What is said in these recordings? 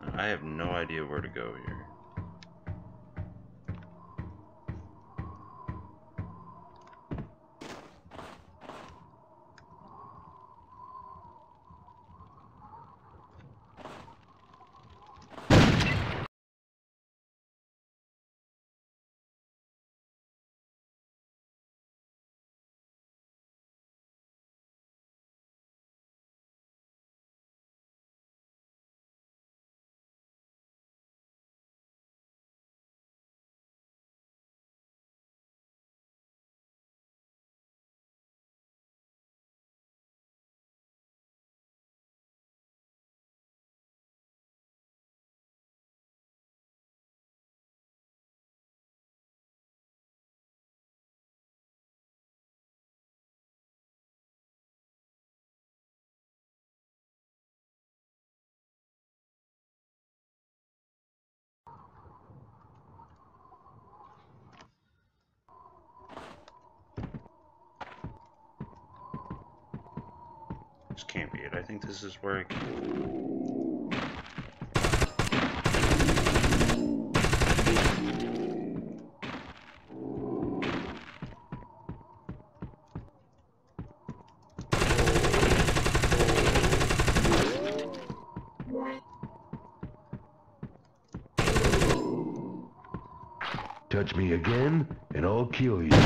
I have no idea where to go here. This can't be it. I think this is where I can... Touch me again, and I'll kill you.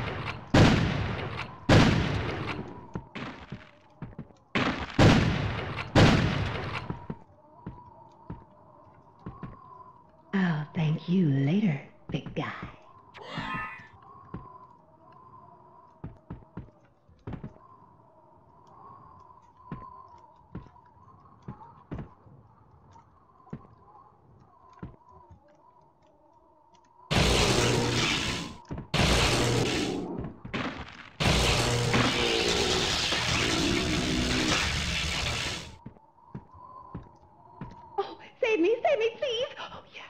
I'll thank you later, big guy. Oh, save me, please. Oh, yes.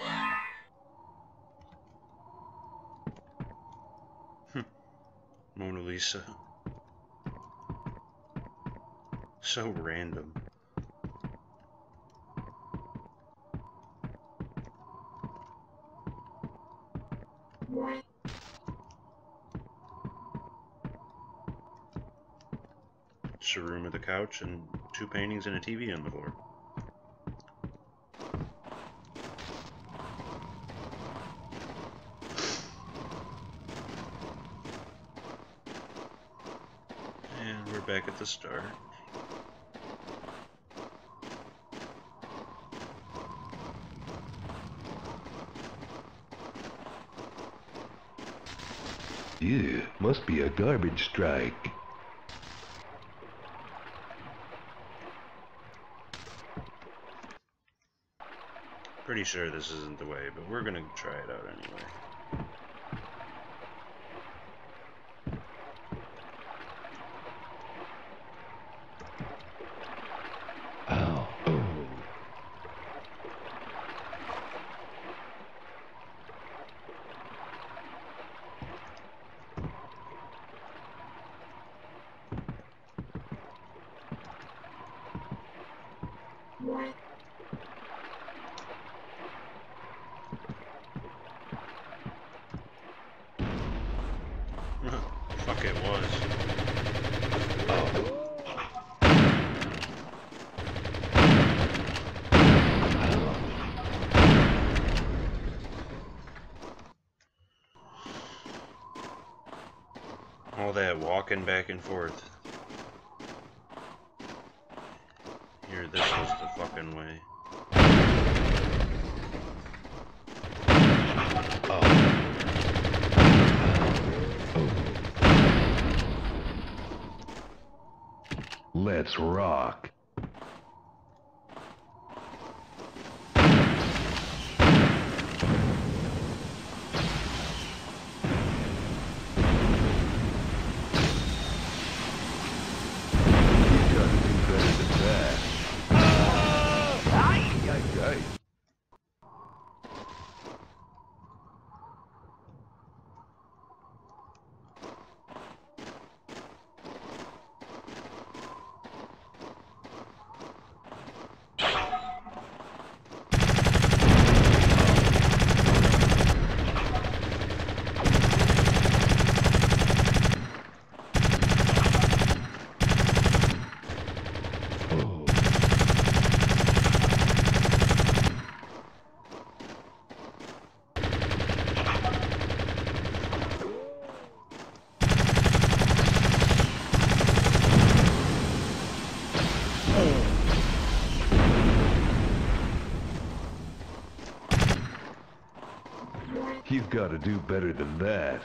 Mona Lisa. So random. Just a room with a couch and 2 paintings and a TV on the floor. And we're back at the start. Ew, must be a garbage strike. Pretty sure this isn't the way, but we're gonna try it out anyway. Ow. Oh. Fuck, it was. All that walking back and forth. Here, this was the fucking way. Let's rock. gotta do better than that.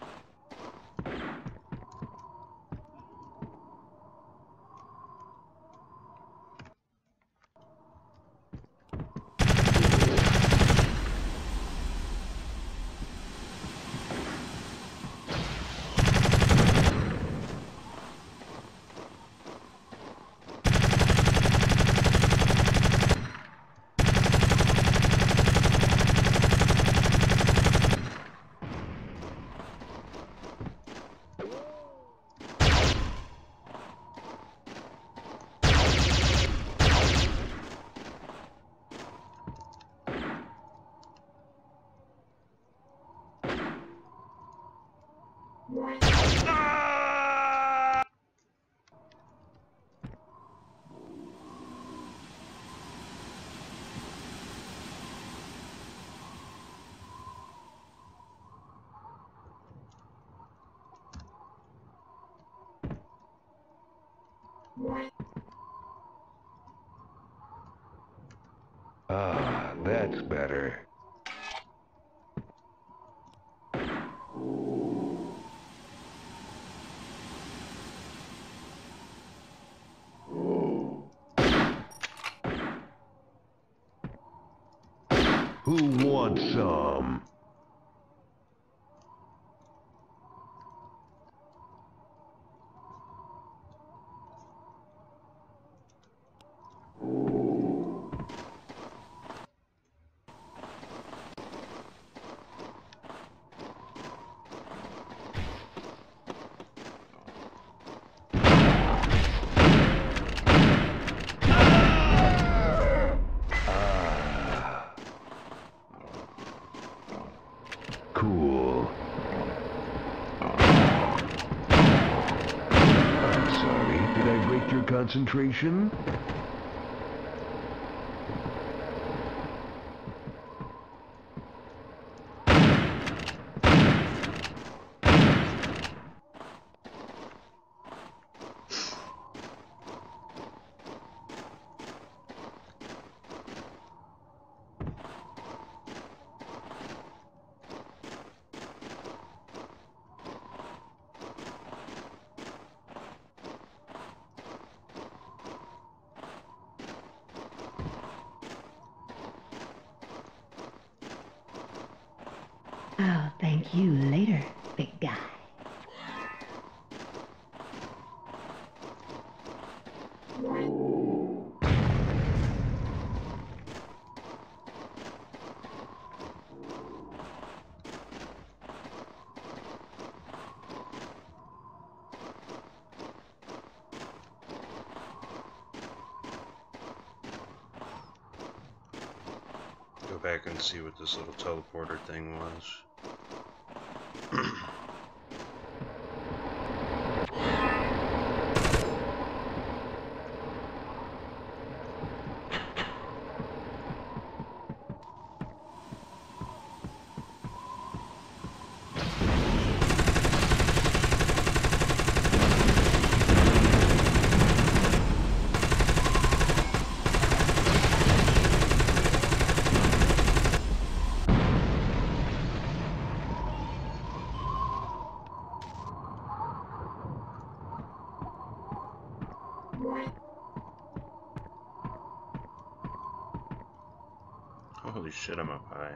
Ah, that's better. Who wants some? Cool. I'm sorry, did I break your concentration? I'll thank you later, big guy. Go back and see what this little teleporter thing was. Holy shit, I'm up high.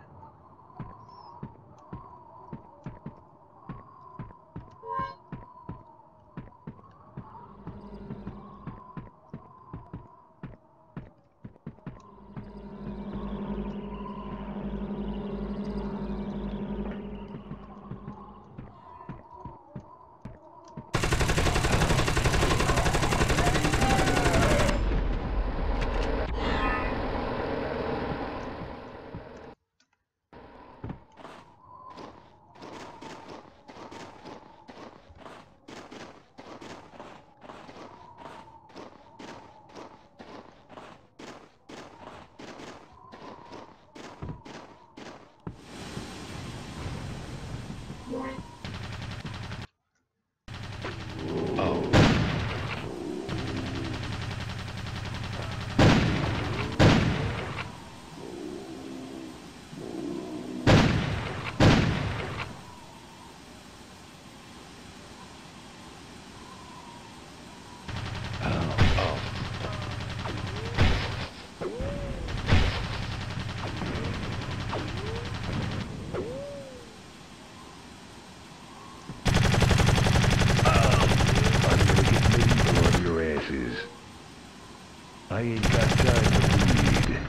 I ain't got time to bleed.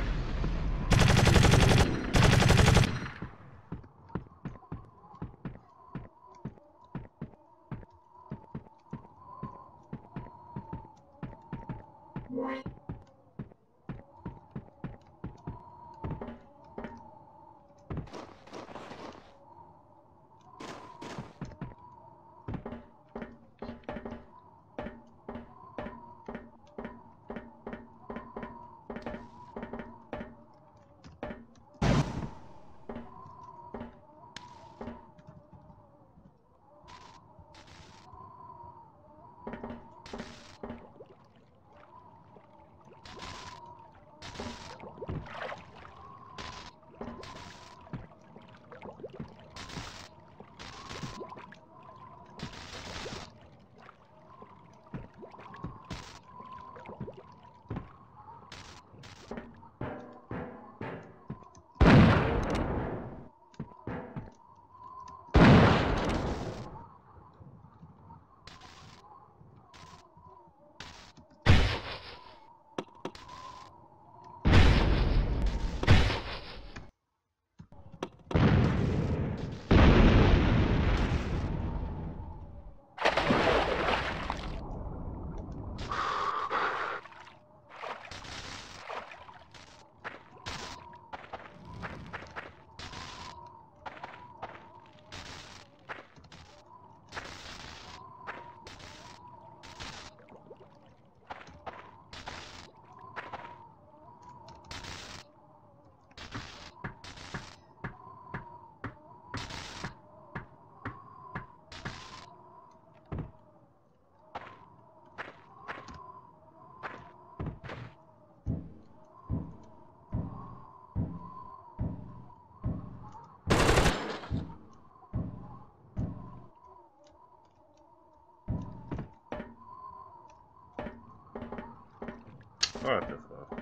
What the fuck?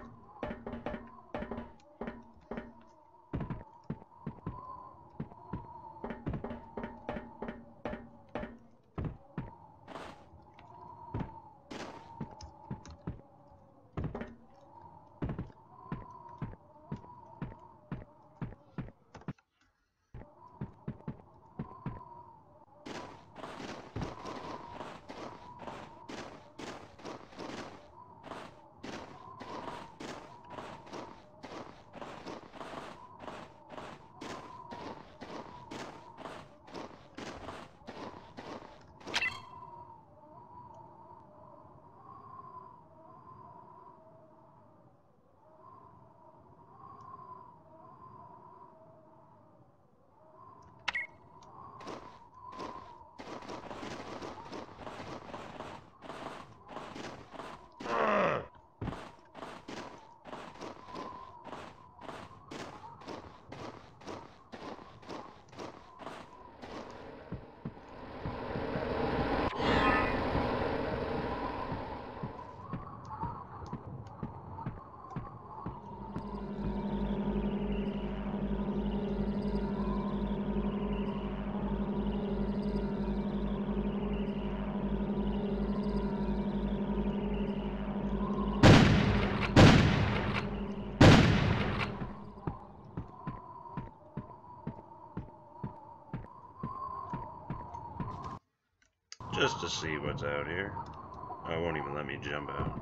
Just to see what's out here. Oh, it won't even let me jump out.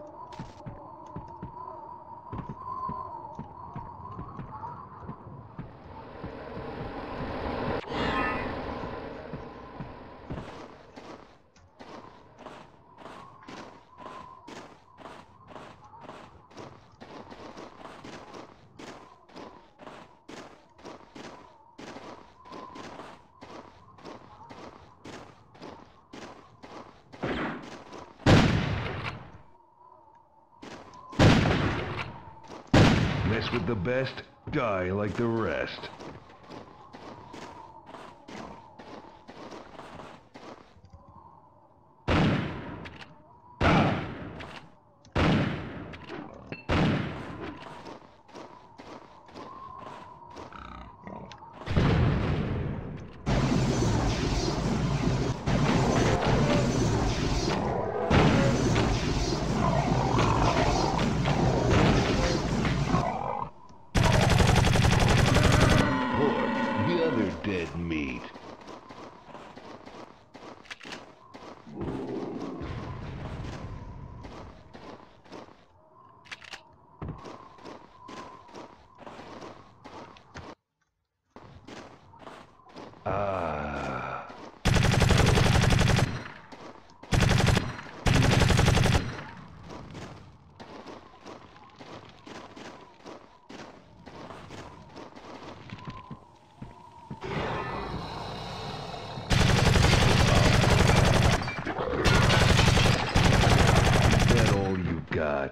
Mess with the best, die like the rest. not.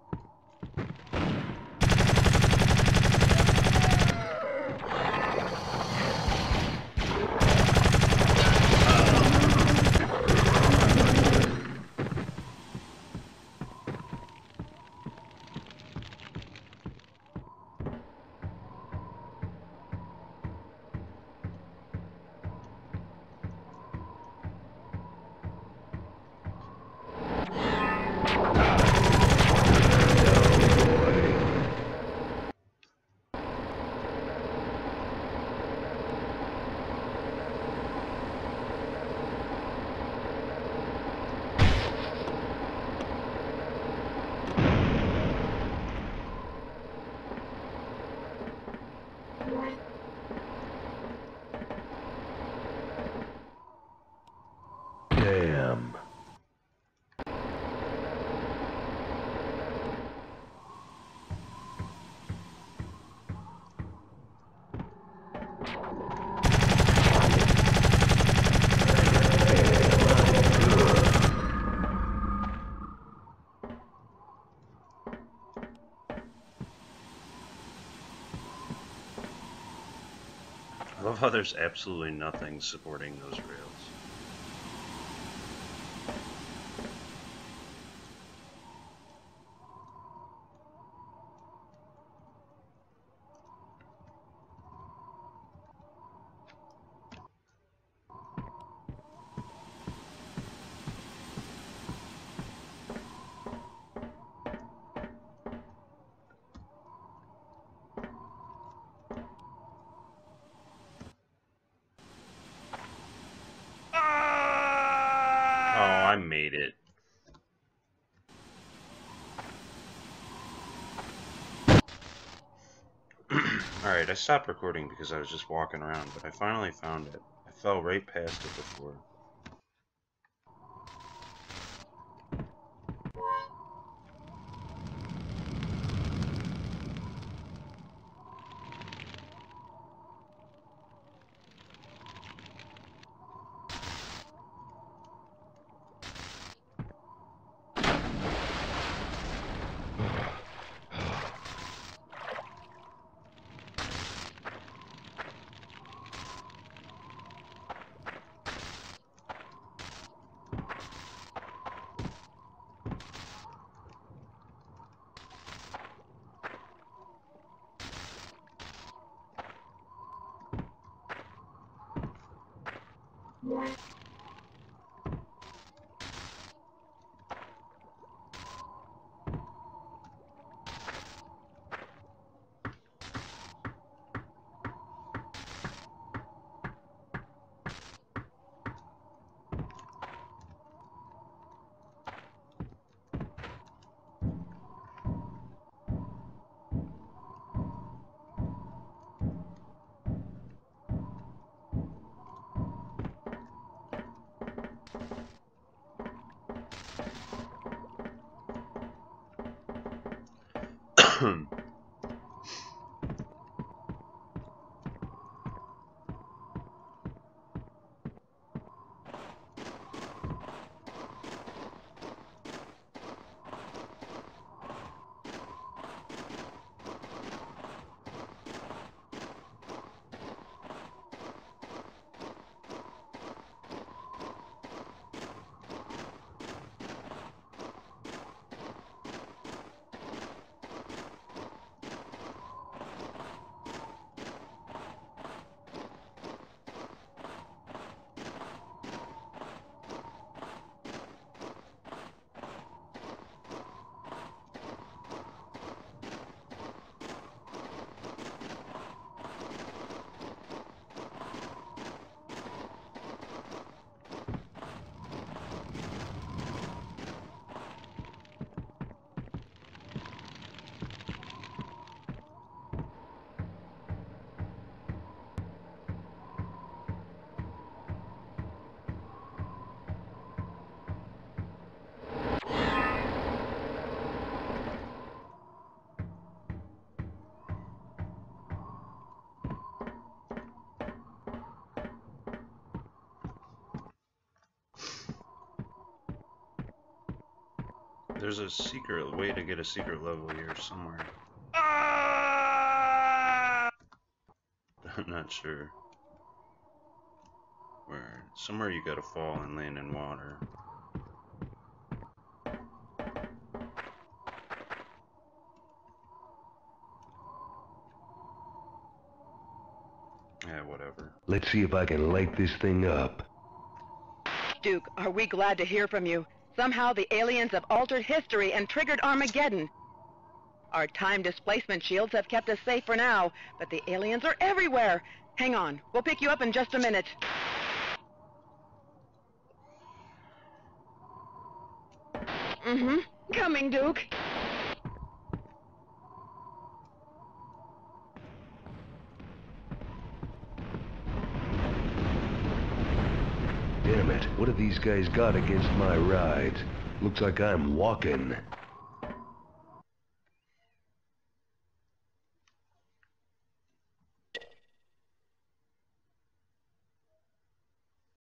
Damn. I love how there's absolutely nothing supporting those rails. I made it. Alright, I stopped recording because I was just walking around, but I finally found it. I fell right past it before. there's a secret way to get a secret level here somewhere. I'm not sure. Where? Somewhere you gotta fall and land in water. Yeah, whatever. Let's see if I can light this thing up. Duke, are we glad to hear from you. Somehow the aliens have altered history and triggered Armageddon. Our time displacement shields have kept us safe for now, but the aliens are everywhere. Hang on, we'll pick you up in just a minute. Coming, Duke. Damn it, what have these guys got against my rides? Looks like I'm walking.